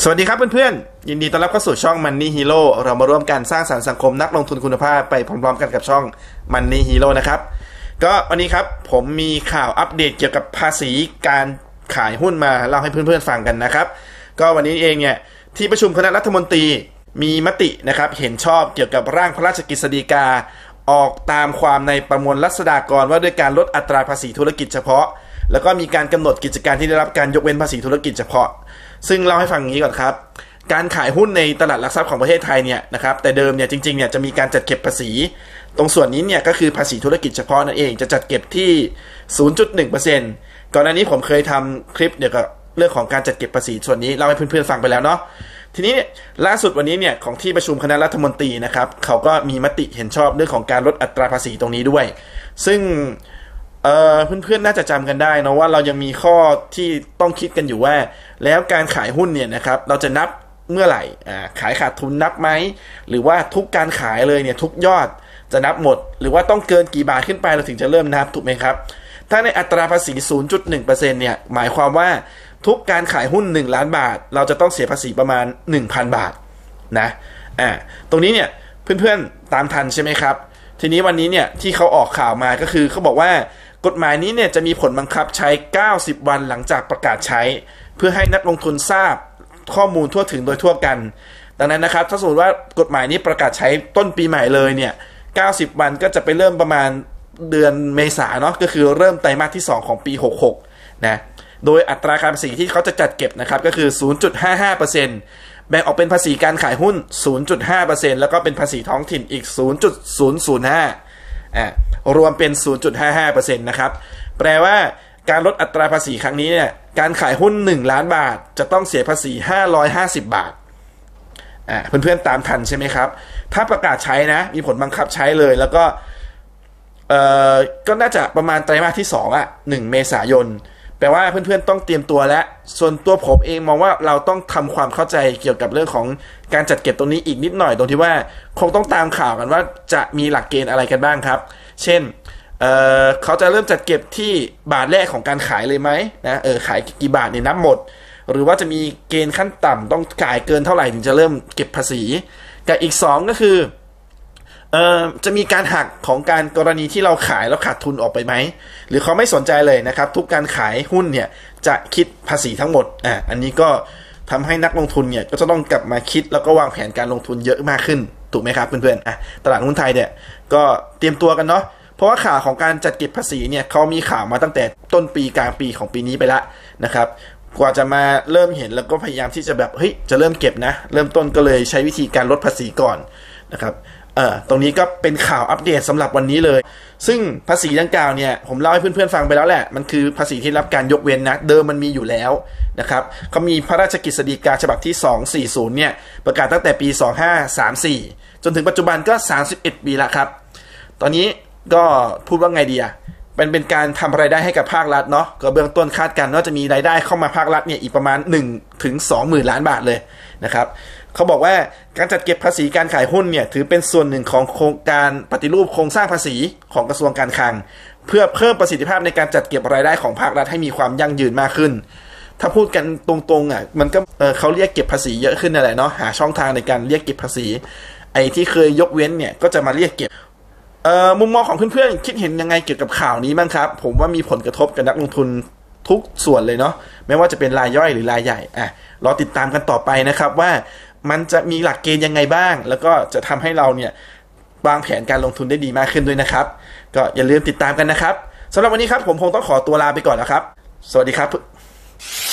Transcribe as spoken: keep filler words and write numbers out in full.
สวัสดีครับเพื่อนๆยินดีต้อนรับเข้าสู่ช่อง Money Hero เรามาร่วมกันสร้างสรรค์สังคมนักลงทุนคุณภาพไปพร้อมๆกันกับช่อง Money Hero นะครับก็วันนี้ครับผมมีข่าวอัปเดตเกี่ยวกับภาษีการขายหุ้นมาเล่าให้เพื่อนๆฟังกันนะครับก็วันนี้เองเนี่ยที่ประชุมคณะรัฐมนตรีมีมตินะครับเห็นชอบเกี่ยวกับร่างพระราชกฤษฎีกาออกตามความในประมวลรัษฎากรว่าด้วยการลดอัตราภาษีธุรกิจเฉพาะแล้วก็มีการกำหนดกิจการที่ได้รับการยกเว้นภาษีธุรกิจเฉพาะซึ่งเล่าให้ฟังอย่างนี้ก่อนครับการขายหุ้นในตลาดหลักทรัพย์ของประเทศไทยเนี่ยนะครับแต่เดิมเนี่ยจริงๆเนี่ยจะมีการจัดเก็บภาษีตรงส่วนนี้เนี่ยก็คือภาษีธุรกิจเฉพาะนั่นเองจะจัดเก็บที่ ศูนย์จุดหนึ่งเปอร์เซ็นต์ ก่อนหน้านี้ผมเคยทำคลิปเกี่ยวกับเรื่องของการจัดเก็บภาษีส่วนนี้เล่าให้เพื่อนๆฟังไปแล้วเนาะทีนี้ล่าสุดวันนี้เนี่ยของที่ประชุมคณะรัฐมนตรีนะครับเขาก็มีมติเห็นชอบเรื่องของการลดอัตราภาษีตรงนี้ด้วยซึ่งเอ่อเพื่อนๆน่าจะจำกันได้นะว่าเรายังมีข้อที่ต้องคิดกันอยู่ว่าแล้วการขายหุ้นเนี่ยนะครับเราจะนับเมื่อไหร่อ่าขายขาดทุนนับไหมหรือว่าทุกการขายเลยเนี่ยทุกยอดจะนับหมดหรือว่าต้องเกินกี่บาทขึ้นไปเราถึงจะเริ่มนับถูกไหมครับถ้าในอัตราภาษี ศูนย์จุดหนึ่งเปอร์เซ็นต์ เนี่ยหมายความว่าทุกการขายหุ้นหนึ่งล้านบาทเราจะต้องเสียภาษีประมาณ หนึ่งพัน บาทนะอ่าตรงนี้เนี่ยเพื่อนๆตามทันใช่ไหมครับทีนี้วันนี้เนี่ยที่เขาออกข่าวมาก็คือเขาบอกว่ากฎหมายนี้เนี่ยจะมีผลบังคับใช้เก้าสิบวันหลังจากประกาศใช้เพื่อให้นักลงทุนทราบข้อมูลทั่วถึงโดยทั่วกันดังนั้นนะครับถ้าสมมติว่ากฎหมายนี้ประกาศใช้ต้นปีใหม่เลยเนี่ยเก้าสิบวันก็จะไปเริ่มประมาณเดือนเมษายนเนาะก็คือเริ่มไตรมาสที่สองของปีหกสิบหกนะโดยอัตราการภาษีที่เขาจะจัดเก็บนะครับก็คือ ศูนย์จุดห้าห้าเปอร์เซ็นต์ แบ่งออกเป็นภาษีการขายหุ้น ศูนย์จุดห้าเปอร์เซ็นต์ แล้วก็เป็นภาษีท้องถิ่นอีก ศูนย์จุดศูนย์ศูนย์ห้า อ่ารวมเป็น ศูนย์จุดห้าห้าเปอร์เซ็นต์ นะครับแปลว่าการลดอัตราภาษีครั้งนี้เนี่ยการขายหุ้นหนึ่งล้านบาทจะต้องเสียภาษีห้าร้อยห้าสิบบาทอ่าเพื่อนๆตามทันใช่ไหมครับถ้าประกาศใช้นะมีผลบังคับใช้เลยแล้วก็เอ่อก็น่าจะประมาณไตรมาสที่สองอ่ะหนึ่งเมษายนแปลว่าเพื่อนๆต้องเตรียมตัวแล้วส่วนตัวผมเองมองว่าเราต้องทำความเข้าใจเกี่ยวกับเรื่องของการจัดเก็บตรงนี้อีกนิดหน่อยตรงที่ว่าคงต้องตามข่าวกันว่าจะมีหลักเกณฑ์อะไรกันบ้างครับเช่นเอ่อเขาจะเริ่มจัดเก็บที่บาทแรกของการขายเลยไหมนะเออขายกี่บาทเนี่ยนับหมดหรือว่าจะมีเกณฑ์ขั้นต่ำต้องขายเกินเท่าไหร่ถึงจะเริ่มเก็บภาษีกับอีกสองก็คือเอ่อจะมีการหักของการกรณีที่เราขายแล้วขาดทุนออกไปไหมหรือเขาไม่สนใจเลยนะครับทุกการขายหุ้นเนี่ยจะคิดภาษีทั้งหมดอ่ะอันนี้ก็ทำให้นักลงทุนเนี่ยก็จะต้องกลับมาคิดแล้วก็วางแผนการลงทุนเยอะมากขึ้นถูกไหมครับเพื่อนๆอ่ะตลาดหุ้นไทยเนี่ยก็เตรียมตัวกันเนาะเพราะว่าข่าวของการจัดเก็บภาษีเนี่ยเขามีข่าวมาตั้งแต่ต้นปีกลางปีของปีนี้ไปแล้วนะครับกว่าจะมาเริ่มเห็นแล้วก็พยายามที่จะแบบเฮ้ยจะเริ่มเก็บนะเริ่มต้นก็เลยใช้วิธีการลดภาษีก่อนนะครับเอ่อตรงนี้ก็เป็นข่าวอัปเดตสำหรับวันนี้เลยซึ่งภาษีดังกล่าวเนี่ยผมเล่าให้เพื่อนๆฟังไปแล้วแหละมันคือภาษีที่รับการยกเว้นนะเดิมมันมีอยู่แล้วนะครับเขามีพระราชกฤษฎีกาฉบับที่สองร้อยสี่สิบเนี่ยประกาศตั้งแต่ปีสองพันห้าร้อยสามสิบสี่จนถึงปัจจุบันก็สามสิบเอ็ดปีแล้วครับตอนนี้ก็พูดว่าไงดีอ่ะเป็นเป็นการทำรายได้ให้กับภาครัฐเนาะก็เบื้องต้นคาดการณ์ว่าจะมีรายได้เข้ามาภาครัฐเนี่ยอีกประมาณหนึ่งถึงสองหมื่นล้านบาทเลยนะครับเขาบอกว่าการจัดเก็บภาษีการขายหุ้นเนี่ยถือเป็นส่วนหนึ่งของโครงการปฏิรูปโครงสร้างภาษีของกระทรวงการคลังเพื่อเพิ่มประสิทธิภาพในการจัดเก็บรายได้ของภาครัฐให้มีความยั่งยืนมากขึ้นถ้าพูดกันตรงๆอ่ะมันก็เออเขาเรียกเก็บภาษีเยอะขึ้นนั่นแหละเนาะหาช่องทางในการเรียกเก็บภาษีไอ้ที่เคยยกเว้นเนี่ยก็จะมาเรียกเก็บเอ่อมุมมองของเพื่อนๆคิดเห็นยังไงเกี่ยวกับข่าวนี้บ้างครับผมว่ามีผลกระทบกับนักลงทุนทุกส่วนเลยเนาะไม่ว่าจะเป็นรายย่อยหรือรายใหญ่อ่ะรอติดตามกันต่อไปนะครับว่ามันจะมีหลักเกณฑ์ยังไงบ้างแล้วก็จะทำให้เราเนี่ยวางแผนการลงทุนได้ดีมากขึ้นด้วยนะครับก็อย่าลืมติดตามกันนะครับสำหรับวันนี้ครับผมคงต้องขอตัวลาไปก่อนแล้วครับสวัสดีครับ